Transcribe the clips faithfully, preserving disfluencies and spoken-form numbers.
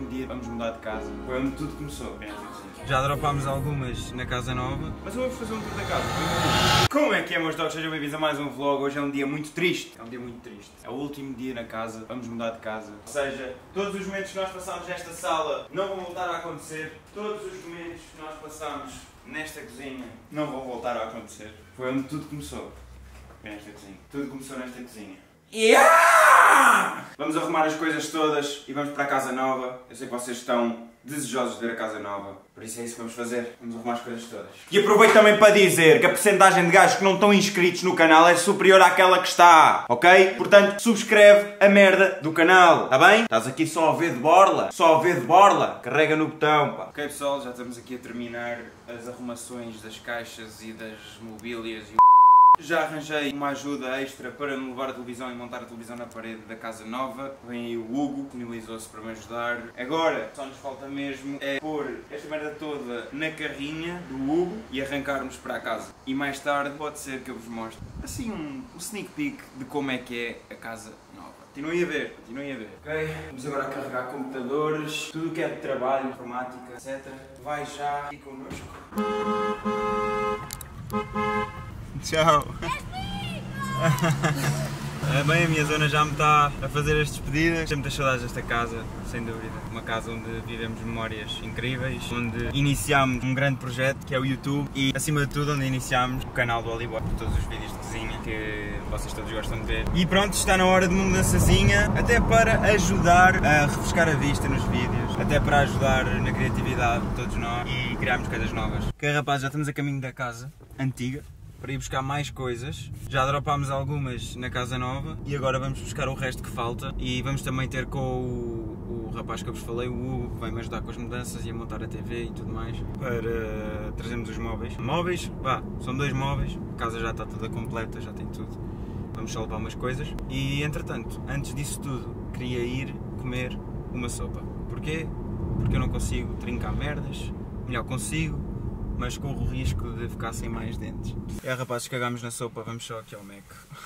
dia vamos mudar de casa. Foi onde tudo começou. Já dropámos algumas na casa nova. Mas eu vou fazer um tour da casa. Como é que é, meus dogs? Sejam bem-vindos a mais um vlog. Hoje é um dia muito triste. É um dia muito triste. É o último dia na casa. Vamos mudar de casa. Ou seja, todos os momentos que nós passámos nesta sala não vão voltar a acontecer. Todos os momentos que nós passámos nesta cozinha não vão voltar a acontecer. Foi onde tudo começou. Foi nesta cozinha. Tudo começou nesta cozinha. Yeah! Vamos arrumar as coisas todas e vamos para a casa nova. Eu sei que vocês estão desejosos de ver a casa nova, por isso é isso que vamos fazer. Vamos arrumar as coisas todas. E aproveito também para dizer que a percentagem de gajos que não estão inscritos no canal é superior àquela que está, ok? Portanto, subscreve a merda do canal, está bem? Estás aqui só a ver de borla, só a ver de borla, carrega no botão, pá. Ok pessoal, já estamos aqui a terminar as arrumações das caixas e das mobílias e já arranjei uma ajuda extra para me levar a televisão e montar a televisão na parede da casa nova. Vem aí o Hugo, disponibilizou-se para me ajudar. Agora, só nos falta mesmo é pôr esta merda toda na carrinha do Hugo e arrancarmos para a casa. E mais tarde pode ser que eu vos mostre assim um, um sneak peek de como é que é a casa nova. Continuem a ver, continuem a ver. Ok, vamos agora a carregar computadores, tudo o que é de trabalho, informática, etcétera. Vai já aqui connosco. Tchau! É bem, a minha zona já me está a fazer as despedidas. Tenho muitas saudades desta casa, sem dúvida. Uma casa onde vivemos memórias incríveis, onde iniciámos um grande projeto que é o YouTube e, acima de tudo, onde iniciámos o canal do Oliboy, por todos os vídeos de cozinha que vocês todos gostam de ver. E pronto, está na hora de uma mudançazinha, até para ajudar a refrescar a vista nos vídeos, até para ajudar na criatividade de todos nós e criarmos coisas novas. Ok, rapaz, já estamos a caminho da casa antiga para ir buscar mais coisas. Já dropámos algumas na casa nova e agora vamos buscar o resto que falta e vamos também ter com o, o rapaz que eu vos falei, o Hugo, que vai me ajudar com as mudanças e a montar a T V e tudo mais para trazermos os móveis. Móveis, vá, são dois móveis, a casa já está toda completa, já tem tudo. Vamos só levar umas coisas e, entretanto, antes disso tudo, queria ir comer uma sopa. Porquê? Porque eu não consigo trincar merdas, melhor consigo, mas corro o risco de ficar sem mais dentes. É, rapazes, cagámos na sopa, vamos só aqui ao Mac.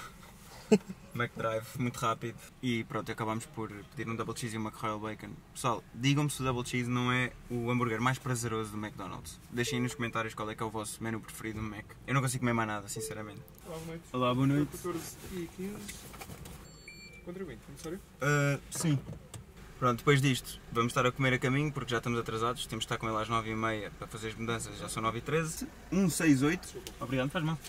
Mac Drive, muito rápido. E pronto, acabámos por pedir um double cheese e uma McRoyal Bacon. Pessoal, digam-me se o double cheese não é o hambúrguer mais prazeroso do McDonald's. Deixem aí nos comentários qual é que é o vosso menu preferido no Mac. Eu não consigo comer mais nada, sinceramente. Olá, boa noite. Olá, boa noite. catorze e quinze. Contribuinte, necessário? Uh, sim. Pronto, depois disto, vamos estar a comer a caminho porque já estamos atrasados, temos de estar com ele às nove e meia para fazer as mudanças, já são nove e treze. um seis oito. Obrigado, faz mal.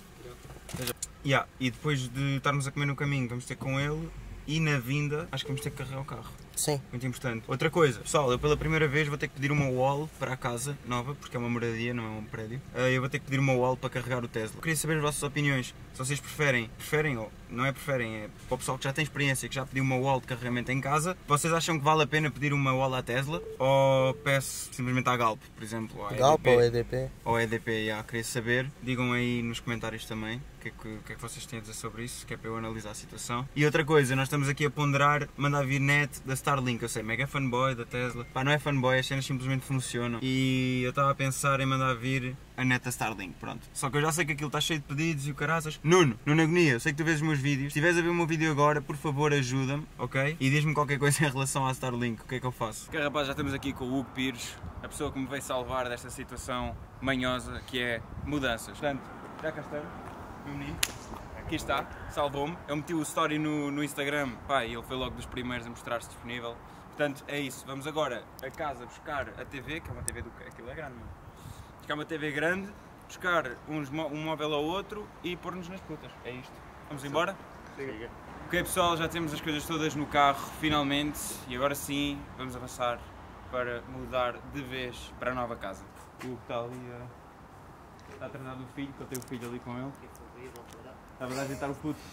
Yeah, e depois de estarmos a comer no caminho, vamos ter com ele e na vinda, acho que vamos ter que carregar o carro. Sim. Muito importante. Outra coisa, pessoal, eu pela primeira vez vou ter que pedir uma wall para a casa nova, porque é uma moradia, não é um prédio. Eu vou ter que pedir uma wall para carregar o Tesla. Queria saber as vossas opiniões, se vocês preferem, preferem ou não é preferem, é para o pessoal que já tem experiência, que já pediu uma wall de carregamento em casa, vocês acham que vale a pena pedir uma wall à Tesla ou peço simplesmente à Galp, por exemplo? Ou à Galp ou E D P? Ou E D P, já, queria saber. Digam aí nos comentários também o que, é que, que é que vocês têm a dizer sobre isso, que é para eu analisar a situação. E outra coisa, nós estamos aqui a ponderar mandar vir net da Starlink, eu sei, mega fanboy da Tesla. Pá, não é fanboy, as cenas simplesmente funcionam. E eu estava a pensar em mandar vir a net da Starlink, pronto. Só que eu já sei que aquilo está cheio de pedidos e o caraças. Nuno, Nuno Agonia, eu sei que tu vês os meus vídeos. Se estiveres a ver o meu vídeo agora, por favor ajuda-me, ok? E diz-me qualquer coisa em relação à Starlink, o que é que eu faço? Ok, rapaz, já estamos aqui com o Hugo Pires, a pessoa que me veio salvar desta situação manhosa que é mudanças. Portanto, já cá estamos, meu menino. Aqui está, salvou-me. Eu meti o story no, no Instagram, pá, e ele foi logo dos primeiros a mostrar-se disponível. Portanto, é isso. Vamos agora a casa buscar a T V, que é uma T V do... Aquilo é grande, mano. Buscar uma T V grande, buscar uns, um móvel ao outro e pôr-nos nas putas. É isto. Vamos embora? Siga. Ok, pessoal, já temos as coisas todas no carro, finalmente. E agora sim, vamos avançar para mudar de vez para a nova casa. O Hugo está ali a... Está atrasado o filho, que eu tenho o filho ali com ele. Estava a ajeitar o puto.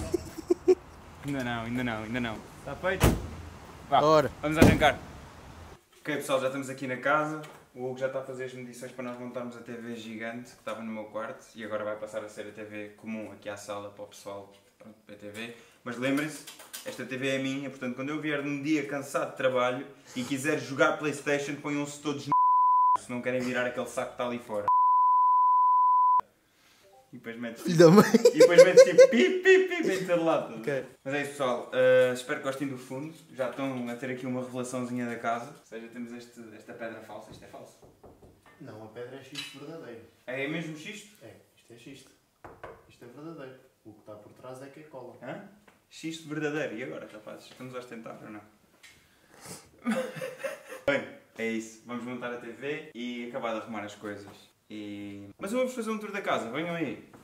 Ainda não, ainda não, ainda não. Está feito? Vá, Ora. vamos arrancar. Ok pessoal, já estamos aqui na casa. O Hugo já está a fazer as medições para nós montarmos a T V gigante que estava no meu quarto e agora vai passar a ser a T V comum aqui à sala para o pessoal, pronto, para a T V. Mas lembrem-se, esta T V é minha, portanto quando eu vier num dia cansado de trabalho e quiser jogar PlayStation, ponham-se todos no se não querem virar aquele saco que está ali fora. E depois metes Filho da mãe. E depois metes tipo pi, pi, pi, em todo lado. Ok. Mas é isso, pessoal. Uh, espero que gostem do fundo. Já estão a ter aqui uma revelaçãozinha da casa. Ou seja, temos este, esta pedra falsa. Isto é falso. Não, a pedra é xisto verdadeiro. É mesmo xisto? É, isto é xisto. Isto é verdadeiro. O que está por trás é que é cola. Hã? Xisto verdadeiro. E agora, rapazes? Estamos a ostentar ou não? Bem, é isso. Vamos montar a T V e acabar de arrumar as coisas. E... Mas vamos fazer um tour da casa. Venham aí.